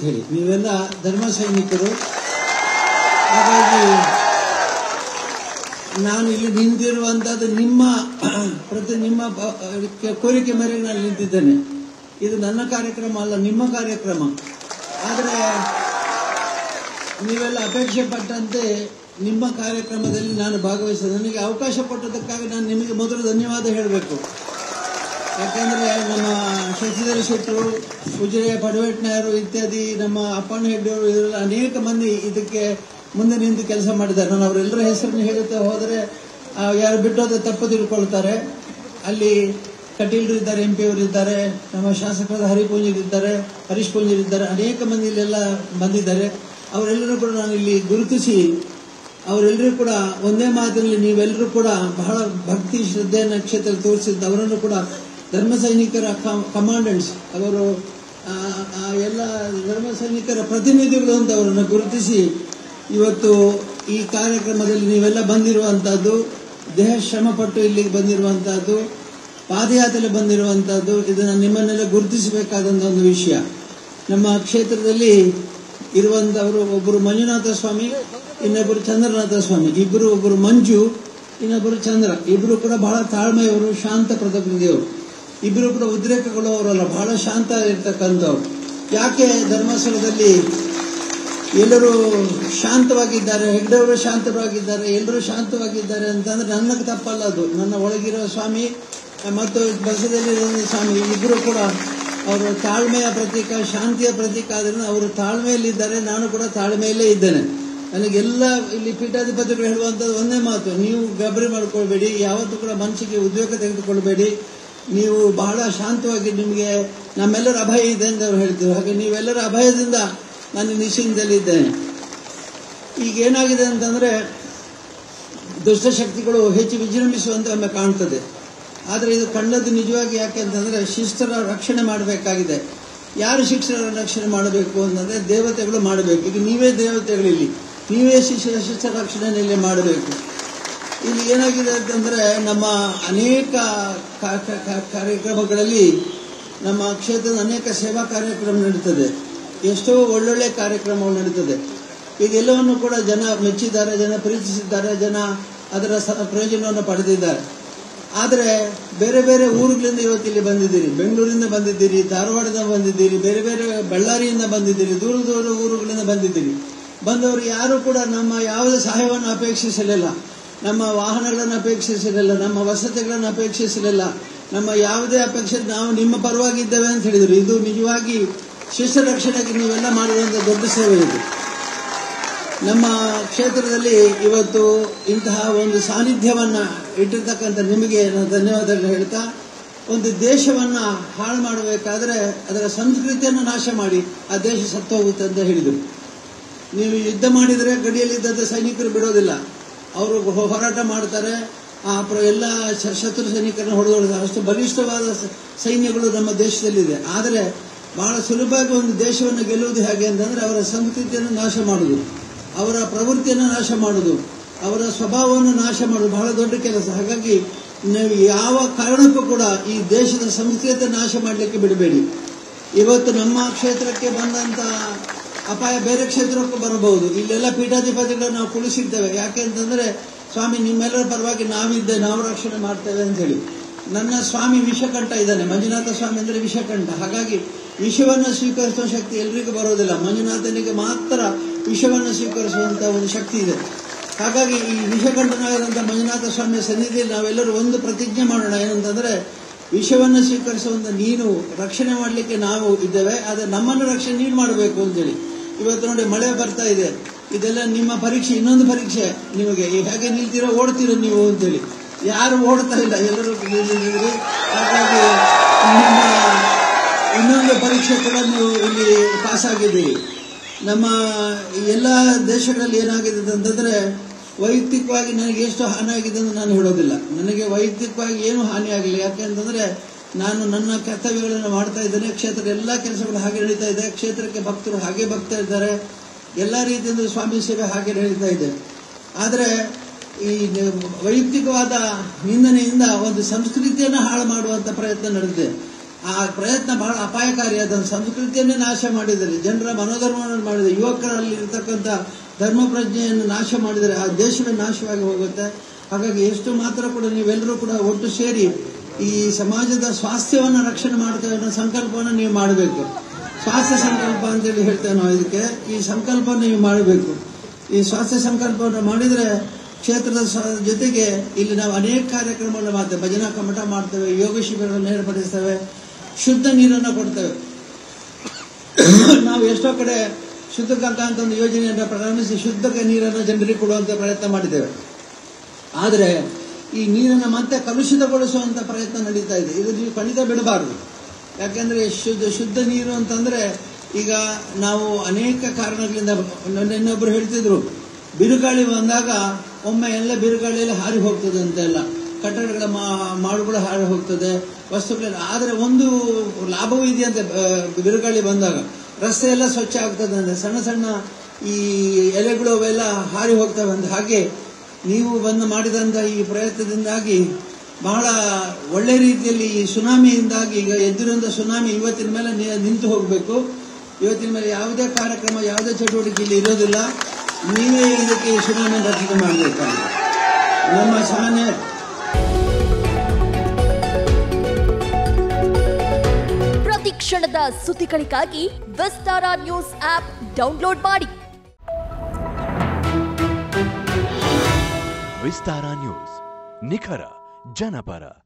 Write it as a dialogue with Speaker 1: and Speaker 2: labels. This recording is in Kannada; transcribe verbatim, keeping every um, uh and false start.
Speaker 1: ಹೇಳಿ ನೀವೆಲ್ಲ ಧರ್ಮ ಸೈನಿಕರು. ಹಾಗಾಗಿ ನಾನು ಇಲ್ಲಿ ನಿಂತಿರುವಂತದ್ದು ನಿಮ್ಮ ಪ್ರತಿ ನಿಮ್ಮ ಕೋರಿಕೆ ಮೇರೆಗೆ ನಾನು ನಿಂತಿದ್ದೇನೆ. ಇದು ನನ್ನ ಕಾರ್ಯಕ್ರಮ ಅಲ್ಲ, ನಿಮ್ಮ ಕಾರ್ಯಕ್ರಮ. ಆದರೆ ನೀವೆಲ್ಲ ಅಪೇಕ್ಷೆ ಪಟ್ಟಂತೆ ನಿಮ್ಮ ಕಾರ್ಯಕ್ರಮದಲ್ಲಿ ನಾನು ಭಾಗವಹಿಸಿದೆ. ನನಗೆ ಅವಕಾಶ ಕೊಟ್ಟದಕ್ಕಾಗಿ ನಾನು ನಿಮಗೆ ಮೊದಲು ಧನ್ಯವಾದ ಹೇಳಬೇಕು. ಯಾಕಂದ್ರೆ ನಮ್ಮ ಶಶಿಧರ ಶೆಟ್ಟರು, ಉಜಿರೆ ಪಡವೆಟ್ನಾಯರು ಇತ್ಯಾದಿ ನಮ್ಮ ಅಪ್ಪಣ್ಣ ಹೆಗ್ಡೆಯವರು ಇದೆಲ್ಲ ಅನೇಕ ಮಂದಿ ಇದಕ್ಕೆ ಮುಂದೆ ನಿಂತು ಕೆಲಸ ಮಾಡಿದ್ದಾರೆ. ನಾನು ಅವರೆಲ್ಲರ ಹೆಸರನ್ನು ಹೇಳುತ್ತಾ ಹೋದರೆ ಯಾರು ಬಿಟ್ಟೋದ ತಪ್ಪು ತಿಳ್ಕೊಳ್ತಾರೆ. ಅಲ್ಲಿ ಕಟೀಲ್ರು ಇದ್ದಾರೆ, ಎಂ ಪಿ ಅವರು ಇದ್ದಾರೆ, ನಮ್ಮ ಶಾಸಕರಾದ ಹರಿಪೂಂಜರಿದ್ದಾರೆ, ಹರೀಶ್ ಪೂಂಜರಿದ್ದಾರೆ, ಅನೇಕ ಮಂದಿ ಇಲ್ಲೆಲ್ಲ ಬಂದಿದ್ದಾರೆ. ಅವರೆಲ್ಲರೂ ಕೂಡ ನಾನು ಇಲ್ಲಿ ಗುರುತಿಸಿ ಅವರೆಲ್ಲರೂ ಕೂಡ ಒಂದೇ ಮಾತಿನಲ್ಲಿ ನೀವೆಲ್ಲರೂ ಕೂಡ ಬಹಳ ಭಕ್ತಿ ಶ್ರದ್ಧೆ ನಕ್ಷತ್ರ ತೋರಿಸಿದ್ದು ಅವರನ್ನು ಕೂಡ ಧರ್ಮ ಸೈನಿಕರ ಕಮಾಂಡೆಂಟ್ಸ್, ಅವರು ಎಲ್ಲ ಧರ್ಮ ಸೈನಿಕರ ಪ್ರತಿನಿಧಿಗಳು ಅಂತ ಅವರನ್ನು ಗುರುತಿಸಿ ಇವತ್ತು ಈ ಕಾರ್ಯಕ್ರಮದಲ್ಲಿ ನೀವೆಲ್ಲ ಬಂದಿರುವಂತಹದ್ದು, ದೇಹ ಶ್ರಮಪಟ್ಟು ಇಲ್ಲಿಗೆ ಬಂದಿರುವಂತಹದ್ದು, ಪಾದಯಾತ್ರೆ ಬಂದಿರುವಂತಹದ್ದು, ಇದನ್ನು ನಿಮ್ಮನ್ನೆಲ್ಲ ಗುರುತಿಸಬೇಕಾದಂತಹ ಒಂದು ವಿಷಯ. ನಮ್ಮ ಕ್ಷೇತ್ರದಲ್ಲಿ ಇರುವಂತವರು ಒಬ್ಬರು ಮಂಜುನಾಥ ಸ್ವಾಮಿ, ಇನ್ನೊಬ್ಬರು ಚಂದ್ರನಾಥ ಸ್ವಾಮಿ, ಇಬ್ಬರು ಒಬ್ಬರು ಮಂಜು, ಇನ್ನೊಬ್ಬರು ಚಂದ್ರ. ಇಬ್ಬರು ಕೂಡ ಬಹಳ ತಾಳ್ಮೆಯವರು, ಶಾಂತ ಪ್ರಕೃತಿಯವರು. ಇಬ್ಬರು ಕೂಡ ಉದ್ರೇಕಗಳು ಅವರಲ್ಲ, ಬಹಳ ಶಾಂತ ಇರ್ತಕ್ಕಂಥವ್ರು. ಯಾಕೆ ಧರ್ಮಸ್ಥಳದಲ್ಲಿ ಎಲ್ಲರೂ ಶಾಂತವಾಗಿದ್ದಾರೆ, ಹೆಗ್ಡೆಯವರು ಶಾಂತವಾಗಿದ್ದಾರೆ, ಎಲ್ಲರೂ ಶಾಂತವಾಗಿದ್ದಾರೆ ಅಂತಂದ್ರೆ ನನ್ನ ತಪ್ಪಲ್ಲ, ಅದು ನನ್ನ ಒಳಗಿರೋ ಸ್ವಾಮಿ ಮತ್ತು ಬಸದಲ್ಲಿ ಸ್ವಾಮಿ ಇಬ್ಬರು ಕೂಡ ಅವರು ತಾಳ್ಮೆಯ ಪ್ರತೀಕ, ಶಾಂತಿಯ ಪ್ರತೀಕ. ಆದ್ರಿಂದ ಅವರು ತಾಳ್ಮೆಯಲ್ಲಿದ್ದಾರೆ, ನಾನು ಕೂಡ ತಾಳ್ಮೆಯಲ್ಲೇ ಇದ್ದೇನೆ. ನನಗೆಲ್ಲ ಇಲ್ಲಿ ಪೀಠಾಧಿಪತಿಗಳು ಹೇಳುವಂಥದ್ದು ಒಂದೇ ಮಾತು, ನೀವು ಗಾಬರಿ ಮಾಡ್ಕೊಳ್ಬೇಡಿ, ಯಾವತ್ತೂ ಕೂಡ ಮನಸ್ಸಿಗೆ ಉದ್ಯೋಗ ತೆಗೆದುಕೊಳ್ಬೇಡಿ, ನೀವು ಬಹಳ ಶಾಂತವಾಗಿ, ನಿಮಗೆ ನಮ್ಮೆಲ್ಲರ ಅಭಯ ಇದೆ ಅಂತ ಅವ್ರು ಹೇಳ್ತೀವಿ. ಹಾಗೆ ನೀವೆಲ್ಲರ ಅಭಯದಿಂದ ನಾನು ನಿಶ್ಚಿಂತದಲ್ಲಿದ್ದೇನೆ. ಈಗ ಏನಾಗಿದೆ ಅಂತಂದ್ರೆ ದುಷ್ಟಶಕ್ತಿಗಳು ಹೆಚ್ಚು ವಿಜೃಂಭಿಸುವಂತೆ ಒಮ್ಮೆ ಕಾಣ್ತದೆ. ಆದರೆ ಇದು ಕಂಡದ್ದು ನಿಜವಾಗಿ ಯಾಕೆ ಅಂತಂದ್ರೆ ಶಿಷ್ಟರ ರಕ್ಷಣೆ ಮಾಡಬೇಕಾಗಿದೆ. ಯಾರು ಶಿಷ್ಟರ ರಕ್ಷಣೆ ಮಾಡಬೇಕು ಅಂತಂದ್ರೆ ದೇವತೆಗಳು ಮಾಡಬೇಕು. ಈಗ ನೀವೇ ದೇವತೆಗಳಿಲ್ಲಿ, ನೀವೇ ಶಿಷ್ಟ ಶಿಷ್ಟರ ರಕ್ಷಣೆಯಲ್ಲಿ ಮಾಡಬೇಕು. ಇಲ್ಲಿ ಏನಾಗಿದೆ ಅಂತಂದ್ರೆ ನಮ್ಮ ಅನೇಕ ಕಾರ್ಯಕ್ರಮಗಳಲ್ಲಿ ನಮ್ಮ ಕ್ಷೇತ್ರದ ಅನೇಕ ಸೇವಾ ಕಾರ್ಯಕ್ರಮ ನಡೀತದೆ, ಎಷ್ಟೋ ಒಳ್ಳೊಳ್ಳೆ ಕಾರ್ಯಕ್ರಮಗಳು ನಡೀತದೆ. ಇದೆಲ್ಲವನ್ನು ಕೂಡ ಜನ ಮೆಚ್ಚಿದ್ದಾರೆ, ಜನ ಪ್ರೀತಿಸಿದ್ದಾರೆ, ಜನ ಅದರ ಪ್ರಯೋಜನವನ್ನು ಪಡೆದಿದ್ದಾರೆ. ಆದರೆ ಬೇರೆ ಬೇರೆ ಊರುಗಳಿಂದ ಇವತ್ತು ಇಲ್ಲಿ ಬಂದಿದ್ದೀರಿ, ಬೆಂಗಳೂರಿಂದ ಬಂದಿದ್ದೀರಿ, ಧಾರವಾಡದಿಂದ ಬಂದಿದ್ದೀರಿ, ಬೇರೆ ಬೇರೆ ಬಳ್ಳಾರಿಯಿಂದ ಬಂದಿದ್ದೀರಿ, ದೂರ ದೂರ ಊರುಗಳಿಂದ ಬಂದಿದ್ದೀರಿ. ಬಂದವರು ಯಾರು ಕೂಡ ನಮ್ಮ ಯಾವುದೇ ಸಹಾಯವನ್ನು ಅಪೇಕ್ಷಿಸಲಿಲ್ಲ, ನಮ್ಮ ವಾಹನಗಳನ್ನು ಅಪೇಕ್ಷಿಸಲಿಲ್ಲ, ನಮ್ಮ ವಸತಿಗಳನ್ನು ಅಪೇಕ್ಷಿಸಲಿಲ್ಲ, ನಮ್ಮ ಯಾವುದೇ ಅಪೇಕ್ಷೆ, ನಾವು ನಿಮ್ಮ ಪರವಾಗಿದ್ದೇವೆ ಅಂತ ಹೇಳಿದರು. ಇದು ನಿಜವಾಗಿ ಶಿಷ್ಟ ರಕ್ಷಣೆಗೆ ನೀವೆಲ್ಲ ಮಾಡಿರುವಂಥ ದೊಡ್ಡ ಸೇವೆ ಇದು. ನಮ್ಮ ಕ್ಷೇತ್ರದಲ್ಲಿ ಇವತ್ತು ಇಂತಹ ಒಂದು ಸಾನ್ನಿಧ್ಯವನ್ನ ಇಟ್ಟಿರ್ತಕ್ಕಂಥ ನಿಮಗೆ ನಾನು ಧನ್ಯವಾದಗಳು ಹೇಳ್ತಾ, ಒಂದು ದೇಶವನ್ನ ಹಾಳು ಮಾಡಬೇಕಾದ್ರೆ ಅದರ ಸಂಸ್ಕೃತಿಯನ್ನು ನಾಶ ಮಾಡಿ ಆ ದೇಶ ಸತ್ತು ಹೋಗುತ್ತೆ ಅಂತ ಹೇಳಿದರು. ನೀವು ಯುದ್ಧ ಮಾಡಿದರೆ ಗಡಿಯಲ್ಲಿದ್ದ ಸೈನಿಕರು ಬಿಡೋದಿಲ್ಲ, ಅವರು ಹೋರಾಟ ಮಾಡ್ತಾರೆ, ಆ ಎಲ್ಲ ಶತ್ರು ಸೈನಿಕರನ್ನು ಹೊಡೆದೊಡ್ತಾರೆ. ಅಷ್ಟು ಬಲಿಷ್ಠವಾದ ಸೈನ್ಯಗಳು ನಮ್ಮ ದೇಶದಲ್ಲಿದೆ. ಆದರೆ ಬಹಳ ಸುಲಭವಾಗಿ ಒಂದು ದೇಶವನ್ನು ಗೆಲ್ಲುವುದು ಹೇಗೆ ಅಂತಂದ್ರೆ ಅವರ ಸಂಸ್ಕೃತಿಯನ್ನು ನಾಶ ಮಾಡುವುದು, ಅವರ ಪ್ರವೃತ್ತಿಯನ್ನು ನಾಶ ಮಾಡುವುದು, ಅವರ ಸ್ವಭಾವವನ್ನು ನಾಶ ಮಾಡುವುದು ಬಹಳ ದೊಡ್ಡ ಕೆಲಸ. ಹಾಗಾಗಿ ನೀವು ಯಾವ ಕಾರಣಕ್ಕೂ ಕೂಡ ಈ ದೇಶದ ಸಂಸ್ಕೃತಿ ನಾಶ ಮಾಡಲಿಕ್ಕೆ ಬಿಡಬೇಡಿ. ಇವತ್ತು ನಮ್ಮ ಕ್ಷೇತ್ರಕ್ಕೆ ಬಂದಂತ ಅಪಾಯ ಬೇರೆ ಕ್ಷೇತ್ರಕ್ಕೂ ಬರಬಹುದು. ಇಲ್ಲೆಲ್ಲ ಪೀಠಾಧಿಪತಿಗಳನ್ನು ನಾವು ಕುಳಿಸಿರ್ತೇವೆ. ಯಾಕೆ ಅಂತಂದ್ರೆ ಸ್ವಾಮಿ ನಿಮ್ಮೆಲ್ಲರ ಪರವಾಗಿ ನಾವಿದ್ದೆ, ನಾವು ರಕ್ಷಣೆ ಮಾಡ್ತೇವೆ ಅಂತ ಹೇಳಿ. ನನ್ನ ಸ್ವಾಮಿ ವಿಷಕಂಠ ಇದ್ದಾನೆ, ಮಂಜುನಾಥ ಸ್ವಾಮಿ ಅಂದ್ರೆ ವಿಷಕಂಠ. ಹಾಗಾಗಿ ವಿಷವನ್ನು ಸ್ವೀಕರಿಸುವ ಶಕ್ತಿ ಎಲ್ರಿಗೂ ಬರೋದಿಲ್ಲ, ಮಂಜುನಾಥನಿಗೆ ಮಾತ್ರ ವಿಷವನ್ನು ಸ್ವೀಕರಿಸುವಂತಹ ಒಂದು ಶಕ್ತಿ ಇದೆ. ಹಾಗಾಗಿ ಈ ವಿಷಕಂಠನಾಗಿರುವಂತಹ ಮಂಜುನಾಥ ಸ್ವಾಮಿಯ ಸನ್ನಿಧಿಯಲ್ಲಿ ನಾವೆಲ್ಲರೂ ಒಂದು ಪ್ರತಿಜ್ಞೆ ಮಾಡೋಣ. ಏನಂತಂದ್ರೆ ವಿಷವನ್ನು ಸ್ವೀಕರಿಸುವಂತ ನೀನು ರಕ್ಷಣೆ ಮಾಡಲಿಕ್ಕೆ ನಾವು ಇದ್ದೇವೆ, ಆದರೆ ನಮ್ಮನ್ನು ರಕ್ಷಣೆ ನೀನು ಮಾಡಬೇಕು ಅಂತೇಳಿ. ಇವತ್ತು ನೋಡಿ ಮಳೆ ಬರ್ತಾ ಇದೆ, ಇದೆಲ್ಲ ನಿಮ್ಮ ಪರೀಕ್ಷೆ, ಇನ್ನೊಂದು ಪರೀಕ್ಷೆ ನಿಮಗೆ. ಹೇಗೆ ನಿಲ್ತೀರೋ ಓಡ್ತೀರೋ ನೀವು ಅಂತೇಳಿ. ಯಾರು ಓಡ್ತಾ ಇಲ್ಲ, ಎಲ್ಲರೂ ನಿಲ್ಲಿದ್ದೀರಿ. ಹಾಗಾಗಿ ನಿಮ್ಮ ಇನ್ನೊಂದು ಪರೀಕ್ಷೆ ಕೂಡ ನೀವು ಇಲ್ಲಿ ಪಾಸ್ ಆಗಿದ್ದೀರಿ. ನಮ್ಮ ಎಲ್ಲ ದೇಶಗಳಲ್ಲಿ ಏನಾಗಿದೆ ಅಂತಂದ್ರೆ ವೈಯಕ್ತಿಕವಾಗಿ ನನಗೆ ಎಷ್ಟು ಹಾನಿ ಆಗಿದೆ ಅಂತ ನಾನು ಹೇಳೋದಿಲ್ಲ. ನನಗೆ ವೈಯಕ್ತಿಕವಾಗಿ ಏನು ಹಾನಿ ಆಗಲಿಲ್ಲ. ಯಾಕೆ ಅಂತಂದ್ರೆ ನಾನು ನನ್ನ ಕರ್ತವ್ಯಗಳನ್ನು ಮಾಡ್ತಾ ಇದ್ದೇನೆ. ಕ್ಷೇತ್ರದ ಎಲ್ಲಾ ಕೆಲಸಗಳು ಹಾಗೆ ನಡೀತಾ ಇದೆ. ಕ್ಷೇತ್ರಕ್ಕೆ ಭಕ್ತರು ಹಾಗೆ ಭಕ್ತ ಇದ್ದಾರೆ. ಎಲ್ಲಾ ರೀತಿಯಿಂದ ಸ್ವಾಮಿ ಸೇವೆ ಹಾಗೆ ನಡೀತಾ ಇದೆ. ಆದರೆ ಈ ವೈಯಕ್ತಿಕವಾದ ನಿಂದನೆಯಿಂದ ಒಂದು ಸಂಸ್ಕೃತಿಯನ್ನು ಹಾಳು ಮಾಡುವಂತ ಪ್ರಯತ್ನ ನಡೆದಿದೆ. ಆ ಪ್ರಯತ್ನ ಬಹಳ ಅಪಾಯಕಾರಿ. ಅದನ್ನು ಸಂಸ್ಕೃತಿಯನ್ನೇ ನಾಶ ಮಾಡಿದರೆ, ಜನರ ಮನೋಧರ್ಮವನ್ನು ಮಾಡಿದರೆ, ಯುವಕರಲ್ಲಿ ಇರತಕ್ಕಂಥ ಧರ್ಮ ಪ್ರಜ್ಞೆಯನ್ನು ನಾಶ ಮಾಡಿದರೆ ಆ ದೇಶವೇ ನಾಶವಾಗಿ ಹೋಗುತ್ತೆ. ಹಾಗಾಗಿ ಎಷ್ಟು ಮಾತ್ರ ಕೂಡ ನೀವೆಲ್ಲರೂ ಕೂಡ ಒಟ್ಟು ಸೇರಿ ಈ ಸಮಾಜದ ಸ್ವಾಸ್ಥ್ಯವನ್ನು ರಕ್ಷಣೆ ಮಾಡ್ತೇವೆ ಅನ್ನೋ ಸಂಕಲ್ಪವನ್ನು ನೀವು ಮಾಡಬೇಕು. ಸ್ವಾಸ್ಥ್ಯ ಸಂಕಲ್ಪ ಅಂತೇಳಿ ಹೇಳ್ತೇವೆ ನಾವು ಇದಕ್ಕೆ. ಈ ಸಂಕಲ್ಪವನ್ನು ನೀವು ಮಾಡಬೇಕು. ಈ ಸ್ವಾಸ್ಥ್ಯ ಸಂಕಲ್ಪವನ್ನು ಮಾಡಿದರೆ ಕ್ಷೇತ್ರದ ಜೊತೆಗೆ ಇಲ್ಲಿ ನಾವು ಅನೇಕ ಕಾರ್ಯಕ್ರಮಗಳನ್ನು ಮಾಡ್ತೇವೆ. ಭಜನಾ ಕಮ್ಮಟ ಮಾಡ್ತೇವೆ, ಯೋಗ ಶಿಬಿರಗಳನ್ನು ಏರ್ಪಡಿಸ್ತೇವೆ, ಶುದ್ಧ ನೀರನ್ನು ಕೊಡ್ತೇವೆ. ನಾವು ಎಷ್ಟೋ ಕಡೆ ಶುದ್ಧ ಗಂಗಾ ಅಂತ ಒಂದು ಯೋಜನೆಯನ್ನು ಪ್ರಾರಂಭಿಸಿ ಶುದ್ಧ ನೀರನ್ನು ಜನರಿಗೆ ಕೊಡುವಂತ ಪ್ರಯತ್ನ ಮಾಡಿದ್ದೇವೆ. ಆದರೆ ಈ ನೀರನ್ನು ಮತ್ತೆ ಕಲುಷಿತಗೊಳಿಸುವಂತ ಪ್ರಯತ್ನ ನಡೀತಾ ಇದೆ. ಇದು ನೀವು ಖಂಡಿತ ಬಿಡಬಾರದು. ಯಾಕೆಂದ್ರೆ ಶುದ್ಧ ಶುದ್ಧ ನೀರು ಅಂತಂದ್ರೆ ಈಗ ನಾವು ಅನೇಕ ಕಾರಣಗಳಿಂದ, ಇನ್ನೊಬ್ಬರು ಹೇಳ್ತಿದ್ರು, ಬಿರುಗಾಳಿ ಬಂದಾಗ ಒಮ್ಮೆ ಎಲ್ಲ ಬಿರುಗಾಳಿಯಲ್ಲಿ ಹಾರಿ ಹೋಗ್ತದೆ ಅಂತೆಲ್ಲ, ಕಟ್ಟಡಗಳ ಮಾಡುಗಳು ಹಾರಿ ಹೋಗ್ತದೆ, ವಸ್ತುಗಳೆಲ್ಲ. ಆದರೆ ಒಂದು ಲಾಭವೂ ಇದೆಯಂತೆ, ಬಿರುಗಾಳಿ ಬಂದಾಗ ರಸ್ತೆ ಎಲ್ಲ ಸ್ವಚ್ಛ ಆಗ್ತದೆ ಅಂದ್ರೆ, ಸಣ್ಣ ಸಣ್ಣ ಈ ಎಲೆಗಳು ಅವೆಲ್ಲ ಹಾರಿ ಹೋಗ್ತವೆ ಅಂತ. ಹಾಗೆ ನೀವು ಬಂದು ಮಾಡಿದಂತ ಈ ಪ್ರಯತ್ನದಿಂದಾಗಿ ಬಹಳ ಒಳ್ಳೆ ರೀತಿಯಲ್ಲಿ ಈ ಸುನಾಮಿಯಿಂದಾಗಿ ಈಗ ಎದ್ದಿರುವಂತ ಸುನಾಮಿ ಇವತ್ತಿನ ಮೇಲೆ ನಿಂತು ಹೋಗಬೇಕು. ಇವತ್ತಿನ ಮೇಲೆ ಯಾವುದೇ ಕಾರ್ಯಕ್ರಮ, ಯಾವುದೇ ಚಟುವಟಿಕೆ ಇಲ್ಲಿ ಇರೋದಿಲ್ಲ. ನೀವೇ ಇದಕ್ಕೆ ಸುನಾಮಿ ರಕ್ಷಣೆ ಮಾಡಬೇಕಾಗಿದೆ. ನಮ್ಮ ಶಾನೆ
Speaker 2: ಪ್ರತಿ ಕ್ಷಣದ ಸುದ್ದಿಗಳಿಗಾಗಿ ವಿಸ್ತಾರ ನ್ಯೂಸ್ ಆಪ್ ಡೌನ್ಲೋಡ್ ಮಾಡಿ.
Speaker 3: ವಿಸ್ತಾರ ನ್ಯೂಸ್, ನಿಖರ ಜನಪರ.